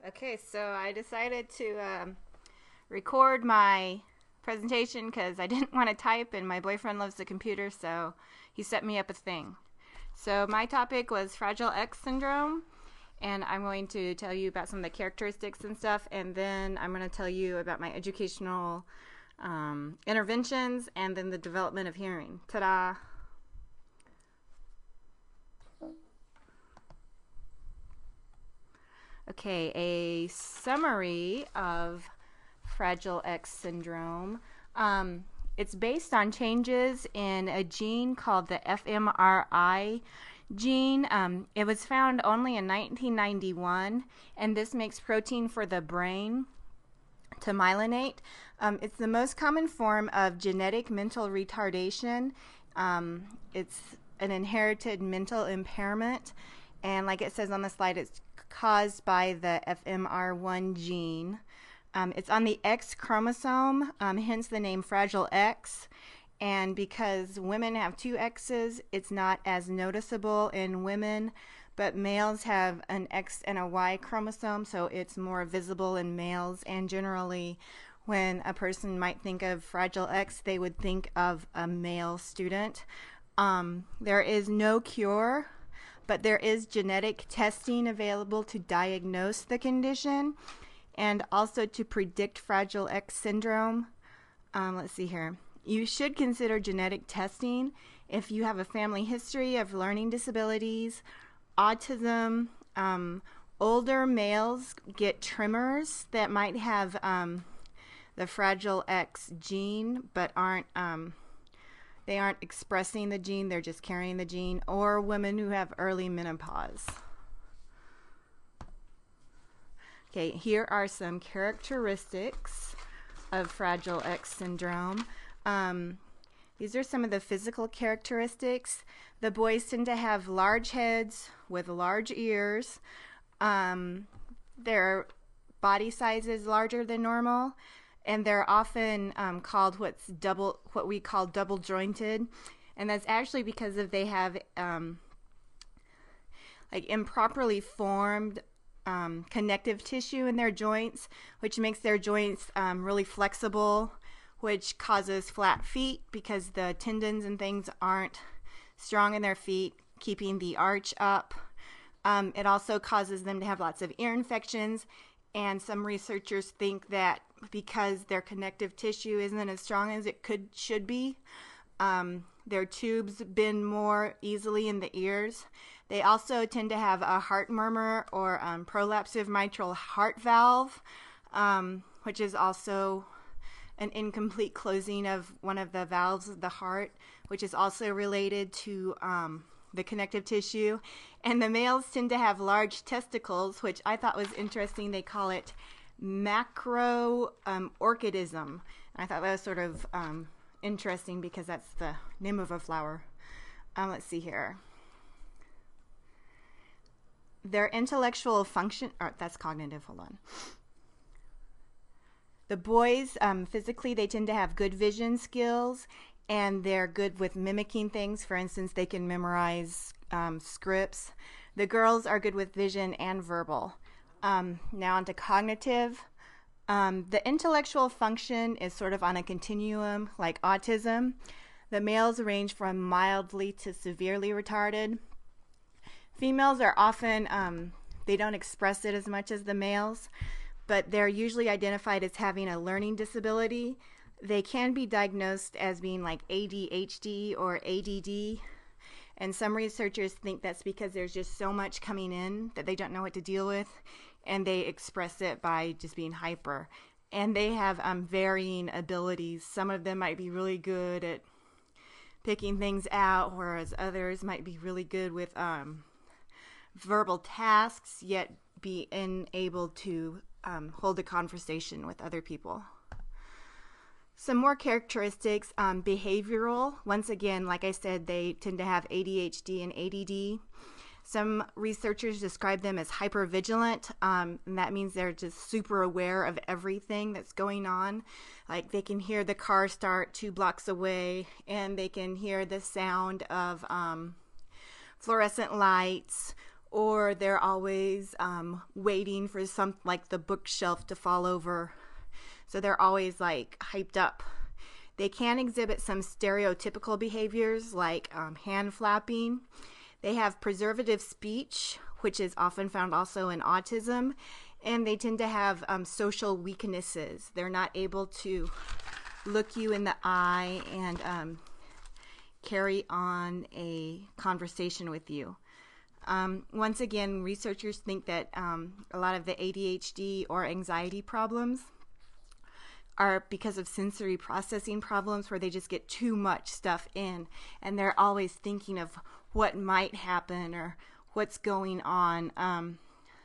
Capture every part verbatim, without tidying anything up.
Okay, so I decided to um, record my presentation because I didn't want to type, and my boyfriend loves the computer, so he set me up a thing. So my topic was Fragile X syndrome, and I'm going to tell you about some of the characteristics and stuff, and then I'm going to tell you about my educational um, interventions, and then the development of hearing. Ta-da! Okay, a summary of Fragile X syndrome. Um, it's based on changes in a gene called the F M R I gene. Um, it was found only in nineteen ninety-one, and this makes protein for the brain to myelinate. Um, it's the most common form of genetic mental retardation. Um, it's an inherited mental impairment, and like it says on the slide, it's caused by the F M R one gene. Um, it's on the X chromosome, um, hence the name Fragile X. And because women have two X's, it's not as noticeable in women, but males have an X and a Y chromosome, so it's more visible in males. And generally, when a person might think of Fragile X, they would think of a male student. Um, there is no cure, but there is genetic testing available to diagnose the condition and also to predict Fragile X syndrome. Um, let's see here. You should consider genetic testing if you have a family history of learning disabilities, autism. Um, older males get tremors that might have um, the Fragile X gene but aren't um, they aren't expressing the gene, they're just carrying the gene, or women who have early menopause. Okay, here are some characteristics of Fragile X syndrome. Um, these are some of the physical characteristics. The boys tend to have large heads with large ears. Um, their body size is larger than normal, and they're often um, called what's double, what we call double jointed, and that's actually because of they have um, like improperly formed um, connective tissue in their joints, which makes their joints um, really flexible, which causes flat feet because the tendons and things aren't strong in their feet, keeping the arch up. Um, it also causes them to have lots of ear infections, and some researchers think that because their connective tissue isn't as strong as it could should be, um, their tubes bend more easily in the ears. They also tend to have a heart murmur or um, prolapsive mitral heart valve, um, which is also an incomplete closing of one of the valves of the heart, which is also related to um, the connective tissue. And the males tend to have large testicles, which I thought was interesting. They call it macro um, orchidism. I thought that was sort of um, interesting because that's the name of a flower. Um, let's see here. Their intellectual function, or that's cognitive, hold on. The boys, um, physically, they tend to have good vision skills, and they're good with mimicking things. For instance, they can memorize um, scripts. The girls are good with vision and verbal. Um, now on to cognitive. Um, the intellectual function is sort of on a continuum like autism. The males range from mildly to severely retarded. Females are often, um, they don't express it as much as the males, but they're usually identified as having a learning disability. They can be diagnosed as being like A D H D or A D D, and some researchers think that's because there's just so much coming in that they don't know what to deal with, and they express it by just being hyper. And they have um, varying abilities. Some of them might be really good at picking things out, whereas others might be really good with um, verbal tasks, yet be unable to um, hold a conversation with other people. Some more characteristics, um, behavioral. Once again, like I said, they tend to have A D H D and A D D. Some researchers describe them as hypervigilant, um, and that means they're just super aware of everything that's going on. Like they can hear the car start two blocks away, and they can hear the sound of um, fluorescent lights, or they're always um, waiting for some, like the bookshelf to fall over. So they're always like hyped up. They can exhibit some stereotypical behaviors like um, hand flapping. They have preservative speech, which is often found also in autism, and they tend to have um, social weaknesses. They're not able to look you in the eye and um, carry on a conversation with you. Um, once again, researchers think that um, a lot of the A D H D or anxiety problems are because of sensory processing problems where they just get too much stuff in, and they're always thinking of what might happen or what's going on. Um,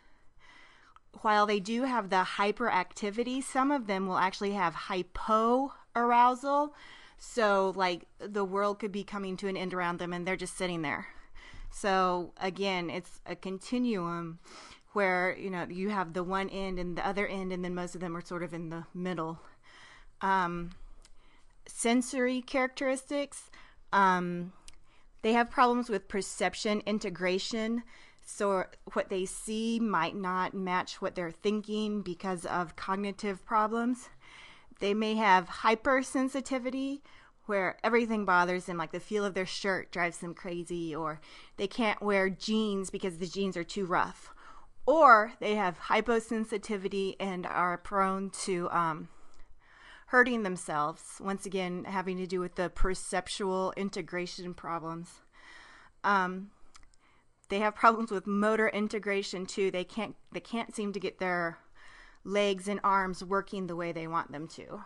while they do have the hyperactivity, some of them will actually have hypoarousal. So like the world could be coming to an end around them and they're just sitting there. So again, it's a continuum where, you know, you have the one end and the other end, and then most of them are sort of in the middle. Um, sensory characteristics, um, they have problems with perception integration. So what they see might not match what they're thinking because of cognitive problems. They may have hypersensitivity, where everything bothers them, like the feel of their shirt drives them crazy, or they can't wear jeans because the jeans are too rough. Or they have hyposensitivity and are prone to um, hurting themselves, once again having to do with the perceptual integration problems. Um, they have problems with motor integration too. They can't they can't seem to get their legs and arms working the way they want them to.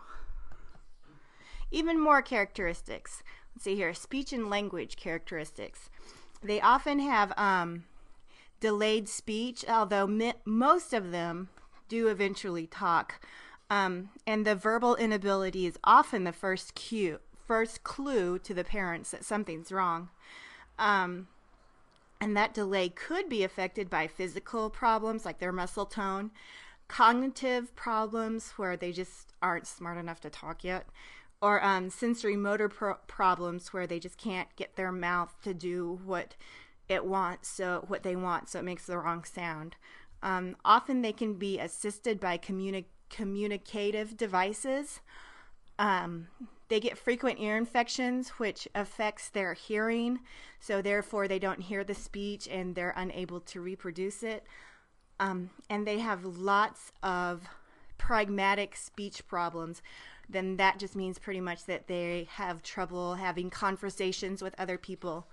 Even more characteristics. Let's see here, speech and language characteristics. They often have um, delayed speech, although mi- most of them do eventually talk. Um, and the verbal inability is often the first cue, first clue to the parents that something's wrong. Um, and that delay could be affected by physical problems like their muscle tone, cognitive problems where they just aren't smart enough to talk yet, or um, sensory motor pro- problems where they just can't get their mouth to do what it wants, so what they want, so it makes the wrong sound. Um, often they can be assisted by communi- communicative devices. Um, they get frequent ear infections, which affects their hearing, so therefore they don't hear the speech and they're unable to reproduce it. Um, and they have lots of pragmatic speech problems. Then that just means pretty much that they have trouble having conversations with other people.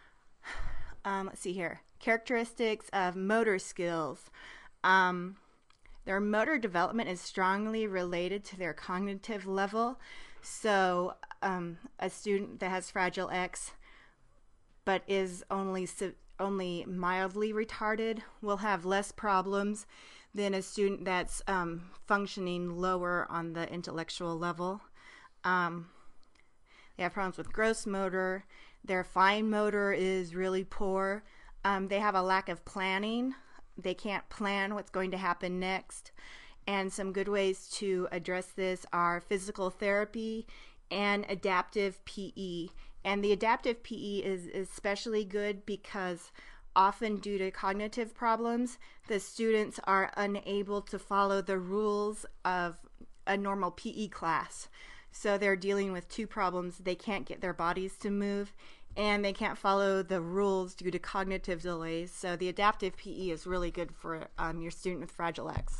Um, let's see here. Characteristics of motor skills. Um, their motor development is strongly related to their cognitive level. So um, a student that has Fragile X but is only only mildly retarded will have less problems than a student that's um, functioning lower on the intellectual level. Um, they have problems with gross motor. Their fine motor is really poor. Um, they have a lack of planning. They can't plan what's going to happen next. And some good ways to address this are physical therapy and adaptive P E. And the adaptive P E is especially good because often due to cognitive problems, the students are unable to follow the rules of a normal P E class. So they're dealing with two problems. They can't get their bodies to move, and they can't follow the rules due to cognitive delays. So the adaptive P E is really good for um, your student with Fragile X.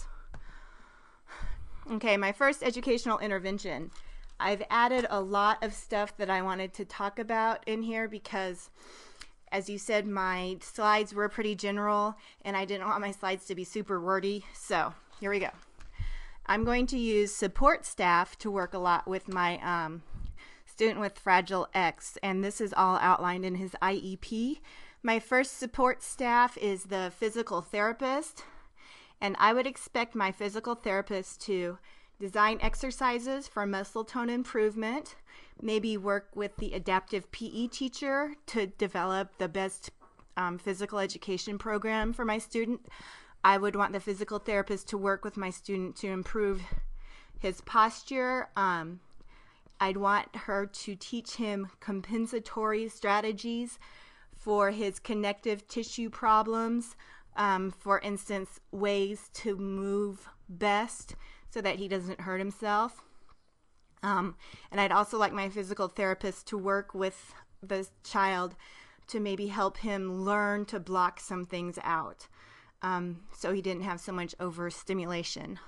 Okay, my first educational intervention. I've added a lot of stuff that I wanted to talk about in here because, as you said, my slides were pretty general and I didn't want my slides to be super wordy. So here we go. I'm going to use support staff to work a lot with my um, student with Fragile X, and this is all outlined in his I E P. My first support staff is the physical therapist, and I would expect my physical therapist to design exercises for muscle tone improvement, maybe work with the adaptive P E teacher to develop the best um, physical education program for my student. I would want the physical therapist to work with my student to improve his posture. Um, I'd want her to teach him compensatory strategies for his connective tissue problems. Um, for instance, ways to move best so that he doesn't hurt himself. Um, and I'd also like my physical therapist to work with the child to maybe help him learn to block some things out, um, so he didn't have so much overstimulation.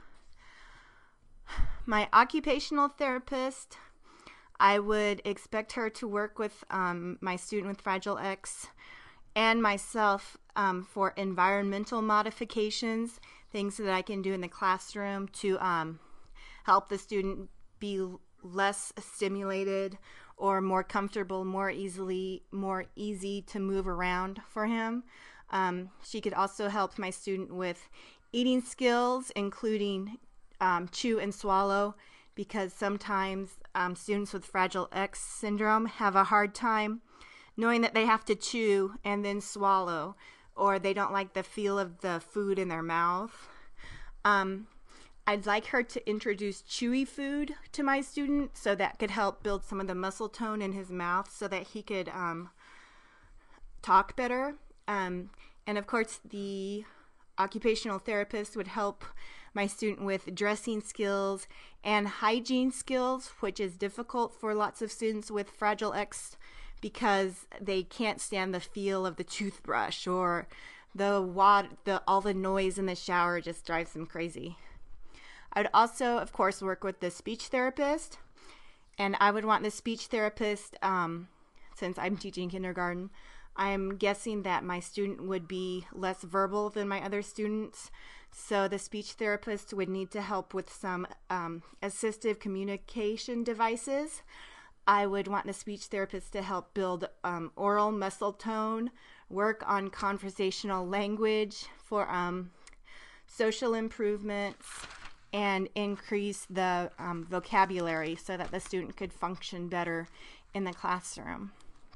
My occupational therapist, I would expect her to work with um, my student with Fragile X and myself um, for environmental modifications, things that I can do in the classroom to um, help the student be less stimulated or more comfortable, more easily, more easy to move around for him. Um, she could also help my student with eating skills, including um, chew and swallow, because sometimes um, students with Fragile X syndrome have a hard time knowing that they have to chew and then swallow, or they don't like the feel of the food in their mouth. Um, I'd like her to introduce chewy food to my student, so that could help build some of the muscle tone in his mouth so that he could um, talk better. Um, and of course, the occupational therapist would help my student with dressing skills and hygiene skills, which is difficult for lots of students with Fragile X because they can't stand the feel of the toothbrush, or the water, the all the noise in the shower just drives them crazy. I would also, of course, work with the speech therapist, and I would want the speech therapist, um, since I'm teaching kindergarten, I'm guessing that my student would be less verbal than my other students, so the speech therapist would need to help with some um, assistive communication devices. I would want the speech therapist to help build um, oral muscle tone, work on conversational language for um, social improvements, and increase the um, vocabulary so that the student could function better in the classroom.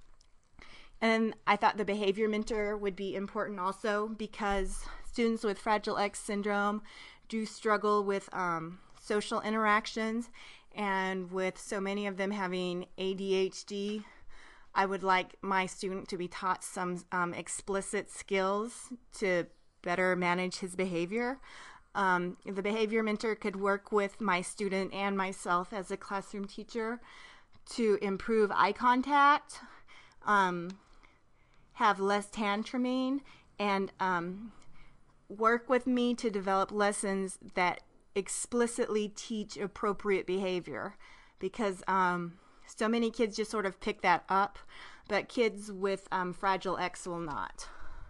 And I thought the behavior mentor would be important also, because students with Fragile X syndrome do struggle with um, social interactions, and with so many of them having A D H D, I would like my student to be taught some um, explicit skills to better manage his behavior. Um, the behavior mentor could work with my student and myself as a classroom teacher to improve eye contact, um, have less tantruming, and um, work with me to develop lessons that explicitly teach appropriate behavior, because um, so many kids just sort of pick that up, but kids with um, Fragile X will not.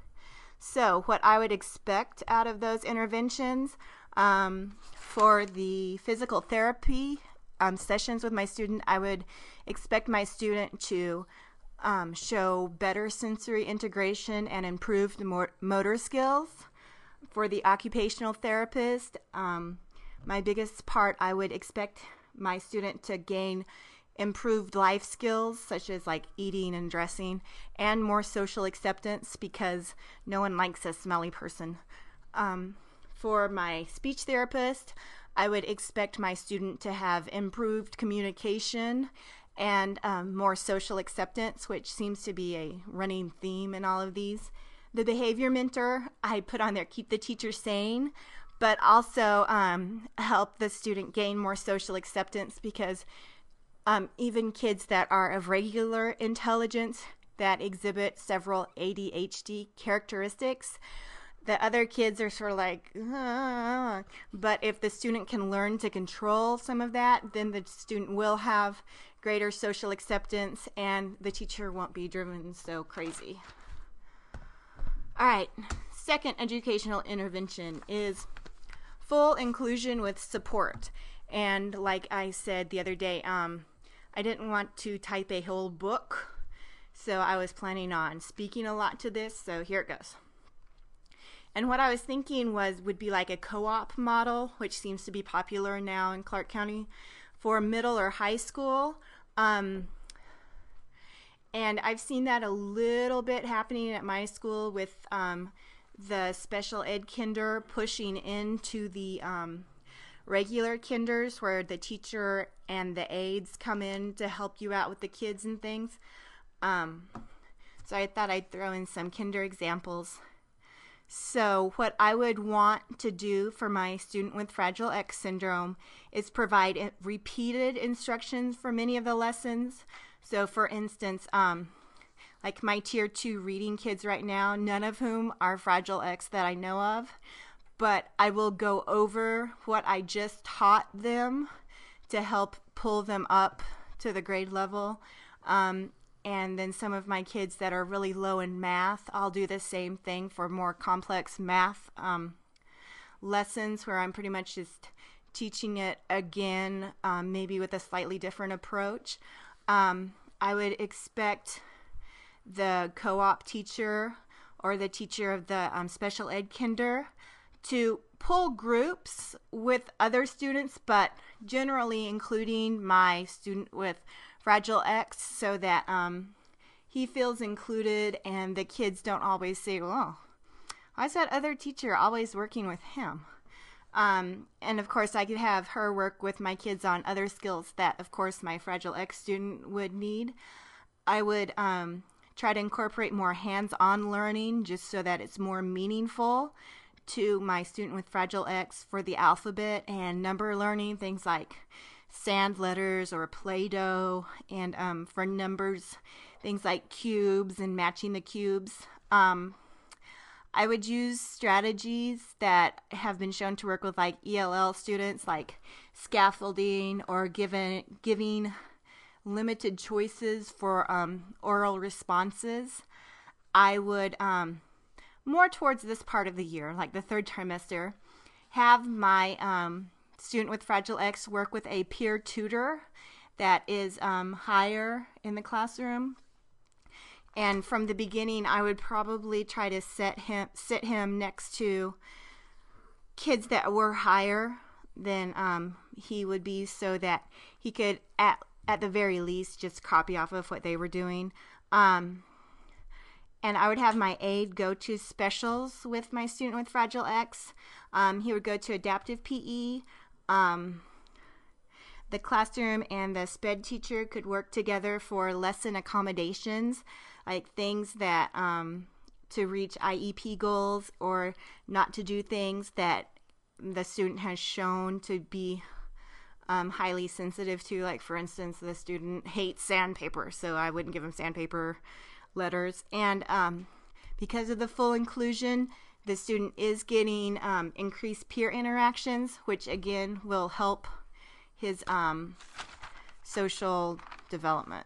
So what I would expect out of those interventions, um, for the physical therapy um, sessions with my student, I would expect my student to um, show better sensory integration and improved mo- motor skills. For the occupational therapist, um, my biggest part, I would expect my student to gain improved life skills, such as like eating and dressing, and more social acceptance, because no one likes a smelly person. Um, for my speech therapist, I would expect my student to have improved communication and um, more social acceptance, which seems to be a running theme in all of these. The behavior mentor, I put on there, keep the teacher sane, but also um, help the student gain more social acceptance, because Um, even kids that are of regular intelligence that exhibit several A D H D characteristics, the other kids are sort of like, ah. But if the student can learn to control some of that, then the student will have greater social acceptance and the teacher won't be driven so crazy. All right, second educational intervention is full inclusion with support. And like I said the other day, um, I didn't want to type a whole book, so I was planning on speaking a lot to this, so here it goes. And what I was thinking was would be like a co-op model, which seems to be popular now in Clark County, for middle or high school. Um, and I've seen that a little bit happening at my school with um, the special ed kinder pushing into the um, regular kinders, where the teacher and the aides come in to help you out with the kids and things. Um, So I thought I'd throw in some kinder examples. So what I would want to do for my student with Fragile X syndrome is provide repeated instructions for many of the lessons. So for instance, um, like my tier two reading kids right now, none of whom are Fragile X that I know of, but I will go over what I just taught them to help pull them up to the grade level. Um, And then some of my kids that are really low in math, I'll do the same thing for more complex math um, lessons where I'm pretty much just teaching it again, um, maybe with a slightly different approach. Um, I would expect the co-op teacher or the teacher of the um, special ed kinder to pull groups with other students, but generally including my student with Fragile X, so that um, he feels included and the kids don't always say, well, why's that other teacher always working with him? Um, and of course I could have her work with my kids on other skills that of course my Fragile X student would need. I would um, try to incorporate more hands-on learning just so that it's more meaningful to my student with Fragile X for the alphabet and number learning, things like sand letters or Play-Doh, and um, for numbers, things like cubes and matching the cubes. Um, I would use strategies that have been shown to work with like E L L students, like scaffolding or given, giving limited choices for um, oral responses. I would, um, more towards this part of the year, like the third trimester, have my um, student with Fragile X work with a peer tutor that is um, higher in the classroom. And from the beginning, I would probably try to set him, sit him next to kids that were higher than um, he would be, so that he could, at, at the very least, just copy off of what they were doing. Um, and I would have my aide go to specials with my student with Fragile X. Um, he would go to adaptive P E. Um, the classroom and the SPED teacher could work together for lesson accommodations, like things that um, to reach I E P goals, or not to do things that the student has shown to be um, highly sensitive to. Like for instance, the student hates sandpaper, so I wouldn't give him sandpaper letters. And um, because of the full inclusion, the student is getting um, increased peer interactions, which again will help his um, social development.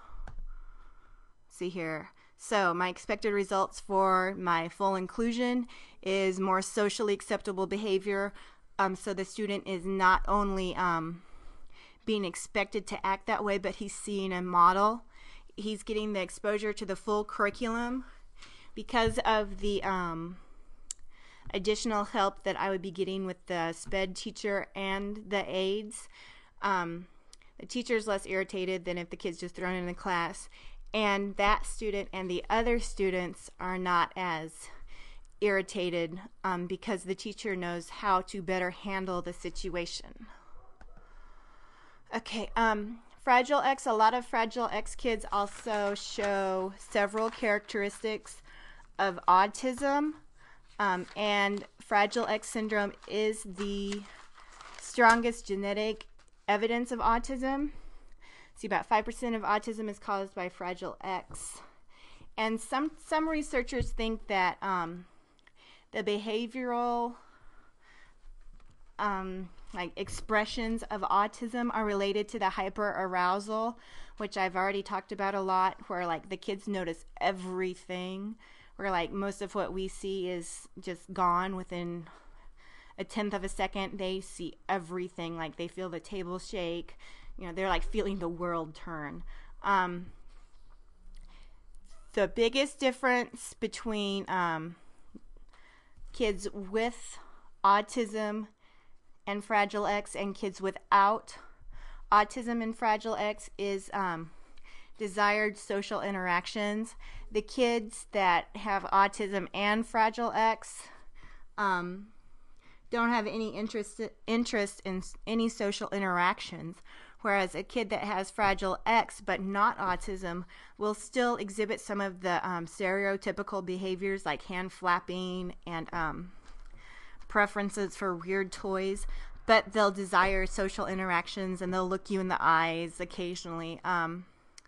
See here. So my expected results for my full inclusion is more socially acceptable behavior. Um, so the student is not only um, being expected to act that way, but he's seeing a model. He's getting the exposure to the full curriculum because of the um, additional help that I would be getting with the SPED teacher and the aides. Um, the teacher is less irritated than if the kid's just thrown in the class, and that student and the other students are not as irritated um, because the teacher knows how to better handle the situation. Okay, um, Fragile X, a lot of Fragile X kids also show several characteristics of autism. Um, and Fragile X syndrome is the strongest genetic evidence of autism. See, about five percent of autism is caused by Fragile X. And some, some researchers think that um, the behavioral um, like expressions of autism are related to the hyperarousal, which I've already talked about a lot, where like the kids notice everything, where like most of what we see is just gone within a tenth of a second. They see everything, like they feel the table shake, you know, they're like feeling the world turn. Um, the biggest difference between um, kids with autism and Fragile X and kids without autism and Fragile X is um, desired social interactions. The kids that have autism and Fragile X um, don't have any interest interest in any social interactions, whereas a kid that has Fragile X but not autism will still exhibit some of the um, stereotypical behaviors like hand flapping and um, preferences for weird toys, but they'll desire social interactions and they'll look you in the eyes occasionally. Um,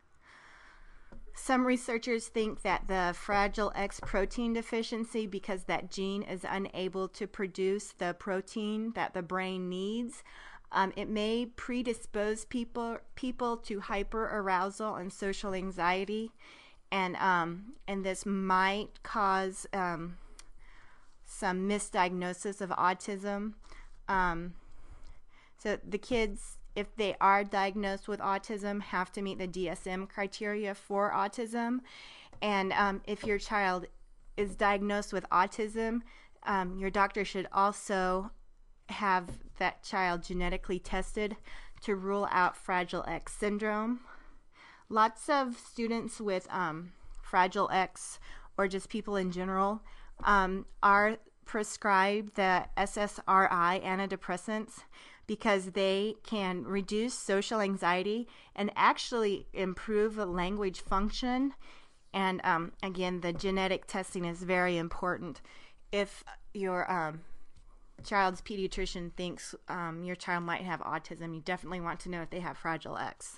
some researchers think that the Fragile X protein deficiency, because that gene is unable to produce the protein that the brain needs, um, it may predispose people people to hyperarousal and social anxiety, and um, and this might cause um, some misdiagnosis of autism. Um, so the kids, if they are diagnosed with autism, have to meet the D S M criteria for autism. And um, if your child is diagnosed with autism, um, your doctor should also have that child genetically tested to rule out Fragile X syndrome. Lots of students with um, Fragile X, or just people in general, um, are prescribed the S S R I antidepressants because they can reduce social anxiety and actually improve language function. And um, again, the genetic testing is very important. If your um, child's pediatrician thinks um, your child might have autism, you definitely want to know if they have Fragile X.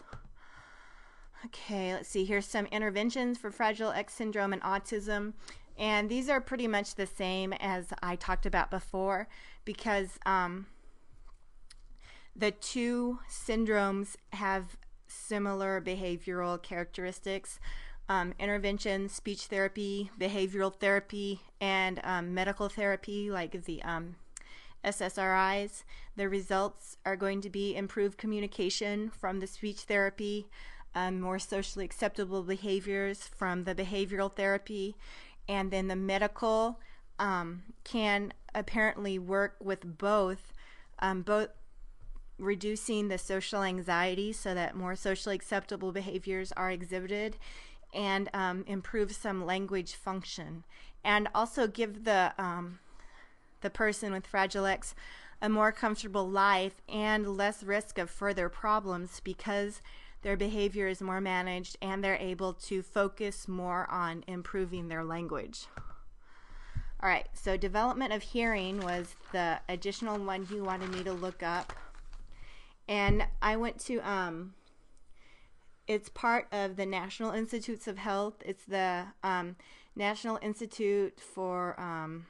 Okay, let's see. Here's some interventions for Fragile X syndrome and autism. And these are pretty much the same as I talked about before, because um, the two syndromes have similar behavioral characteristics. Um, intervention, speech therapy, behavioral therapy, and um, medical therapy like the um, S S R Is. The results are going to be improved communication from the speech therapy, um, more socially acceptable behaviors from the behavioral therapy, and then the medical um, can apparently work with both, um, both reducing the social anxiety so that more socially acceptable behaviors are exhibited, and um, improve some language function, and also give the um, the person with Fragile X a more comfortable life and less risk of further problems because their behavior is more managed and they're able to focus more on improving their language. All right, so development of hearing was the additional one you wanted me to look up. And I went to, um, it's part of the National Institutes of Health. It's the um, National Institute for um,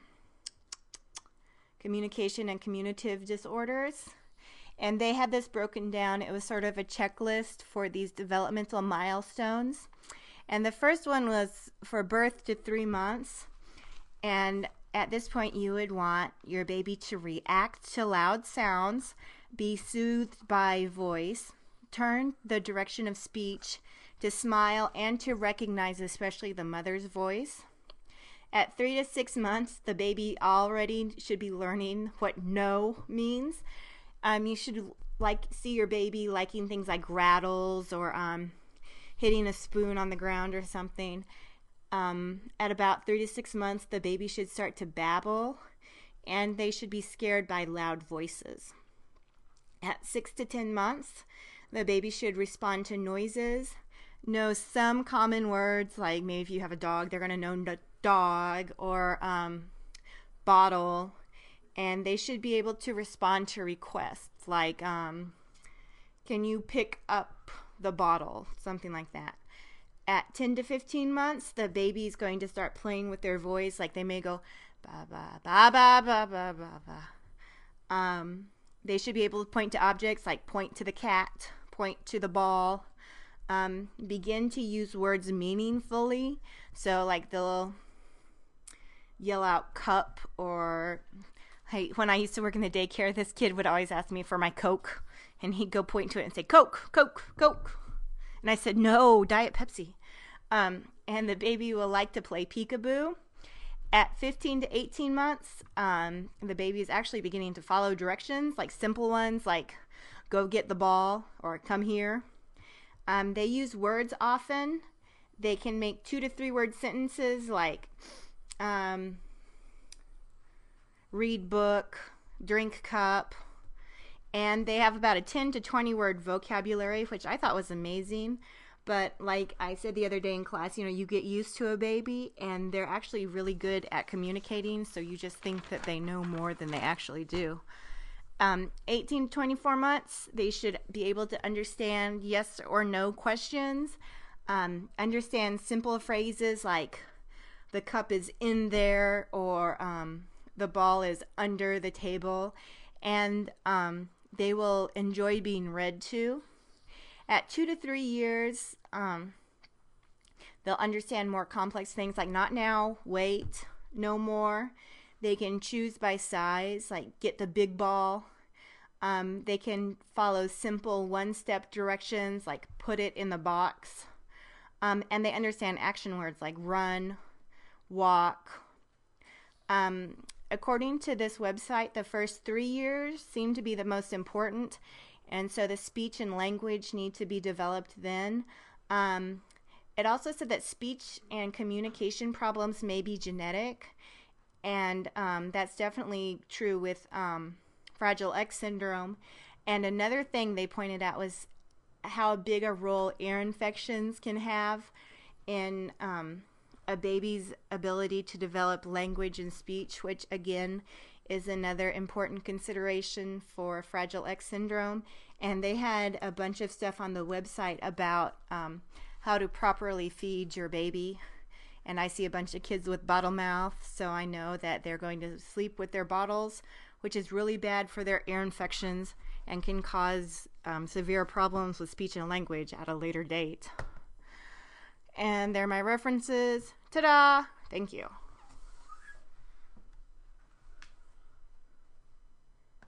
Communication and Communicative Disorders. And they had this broken down. It was sort of a checklist for these developmental milestones. And the first one was for birth to three months. And at this point, you would want your baby to react to loud sounds, be soothed by voice, turn the direction of speech, to smile, and to recognize especially the mother's voice. At three to six months, the baby already should be learning what no means. Um, you should like see your baby liking things like rattles or um, hitting a spoon on the ground or something. Um, at about three to six months, the baby should start to babble, and they should be scared by loud voices. At six to ten months, the baby should respond to noises, know some common words, like maybe if you have a dog, they're going to know dog or um, bottle, and they should be able to respond to requests, like, um, can you pick up the bottle, something like that. At ten to fifteen months, the baby is going to start playing with their voice, like they may go, ba, ba, ba, ba, ba, ba, ba, ba. Um, they should be able to point to objects, like point to the cat, point to the ball, um, begin to use words meaningfully. So like they'll yell out cup, or hey, when I used to work in the daycare, this kid would always ask me for my Coke, and he'd go point to it and say, Coke, Coke, Coke. And I said, no, Diet Pepsi. Um, and the baby will like to play peekaboo. At fifteen to eighteen months, um, the baby is actually beginning to follow directions, like simple ones like go get the ball or come here. Um, they use words often. They can make two to three word sentences like um, read book, drink cup. And they have about a ten to twenty word vocabulary, which I thought was amazing. But like I said the other day in class, you know, you get used to a baby and they're actually really good at communicating, so you just think that they know more than they actually do. Um, eighteen to twenty-four months, they should be able to understand yes or no questions, um, understand simple phrases like the cup is in there, or um, the ball is under the table, and um, they will enjoy being read to. At two to three years, um, they'll understand more complex things like not now, wait, no more. They can choose by size, like get the big ball. Um, they can follow simple one-step directions, like put it in the box. Um, and they understand action words like run, walk. Um, according to this website, the first three years seem to be the most important. And so the speech and language need to be developed then. Um, it also said that speech and communication problems may be genetic. And um, that's definitely true with um, Fragile X syndrome. And another thing they pointed out was how big a role ear infections can have in um, a baby's ability to develop language and speech, which again is another important consideration for Fragile X syndrome. And they had a bunch of stuff on the website about um, how to properly feed your baby. And I see a bunch of kids with bottle mouth, so I know that they're going to sleep with their bottles, which is really bad for their ear infections and can cause um, severe problems with speech and language at a later date. And they're my references. Ta-da! Thank you.